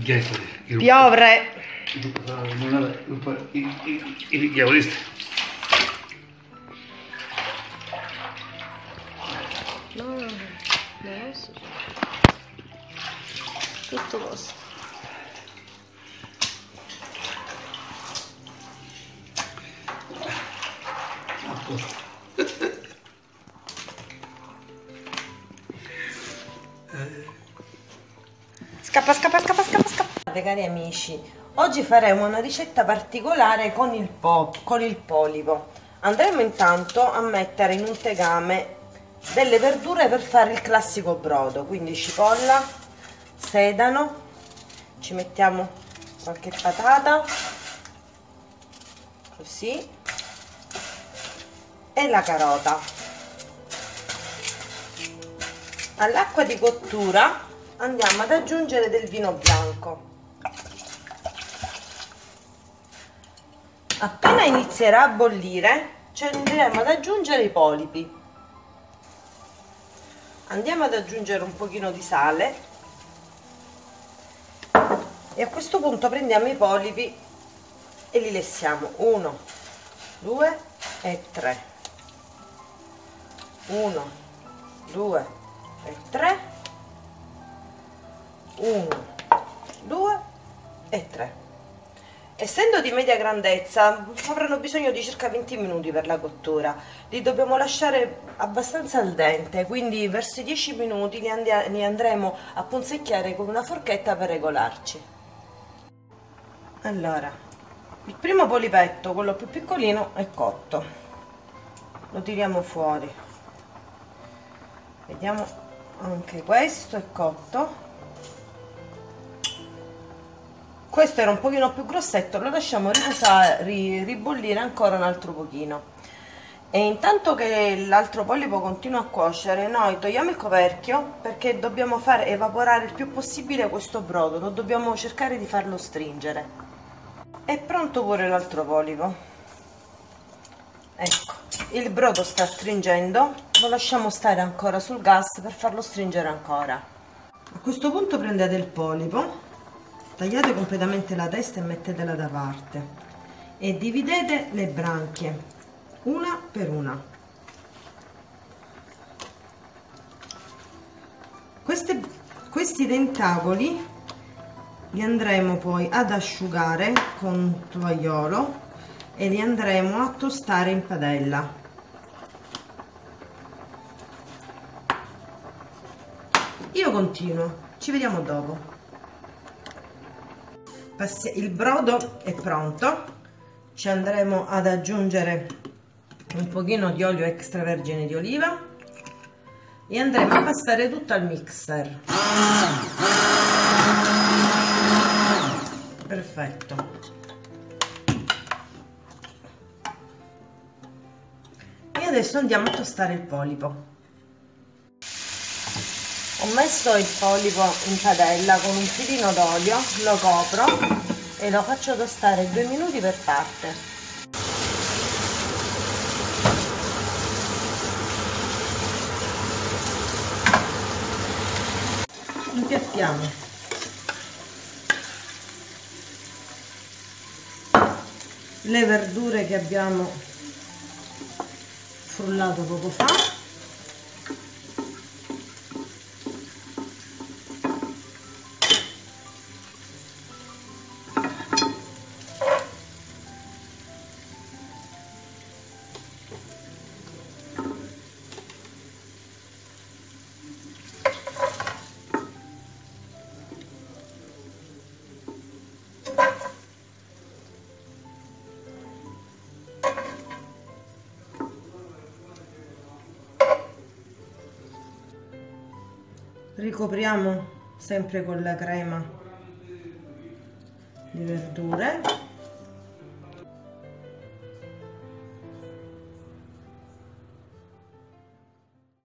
Piovre. I diavolisti. No, adesso tutto posto. Scappa, scappa, scappa, scappa, scappa. Cari amici, oggi faremo una ricetta particolare con il polipo. Andremo intanto a mettere in un tegame delle verdure per fare il classico brodo, quindi cipolla, sedano, ci mettiamo qualche patata, così, e la carota. All'acqua di cottura andiamo ad aggiungere del vino bianco. Appena inizierà a bollire ci andremo ad aggiungere i polipi. Andiamo ad aggiungere un pochino di sale e a questo punto prendiamo i polipi e li lessiamo. 1, 2 e 3. 1, 2 e 3. 1, 2 e 3. Essendo di media grandezza avranno bisogno di circa 20 minuti per la cottura. Li dobbiamo lasciare abbastanza al dente, quindi verso i 10 minuti li andremo a punzecchiare con una forchetta per regolarci. Allora, il primo polipetto, quello più piccolino, è cotto. Lo tiriamo fuori. Vediamo, anche questo è cotto. Questo era un pochino più grossetto, lo lasciamo ribollire ancora un altro pochino. E intanto che l'altro polipo continua a cuocere, noi togliamo il coperchio perché dobbiamo far evaporare il più possibile questo brodo, lo dobbiamo cercare di farlo stringere. È pronto pure l'altro polipo. Ecco, il brodo sta stringendo, lo lasciamo stare ancora sul gas per farlo stringere ancora. A questo punto prendete il polipo, tagliate completamente la testa e mettetela da parte e dividete le branchie una per una. Questi tentacoli li andremo poi ad asciugare con un tovagliolo e li andremo a tostare in padella. Io continuo, ci vediamo dopo. Il brodo è pronto, ci andremo ad aggiungere un pochino di olio extravergine di oliva e andremo a passare tutto al mixer. Perfetto. E adesso andiamo a tostare il polipo. Ho messo il polipo in padella con un filino d'olio, lo copro e lo faccio tostare 2 minuti per parte. Impiattiamo. Le verdure che abbiamo frullato poco fa. Ricopriamo sempre con la crema di verdure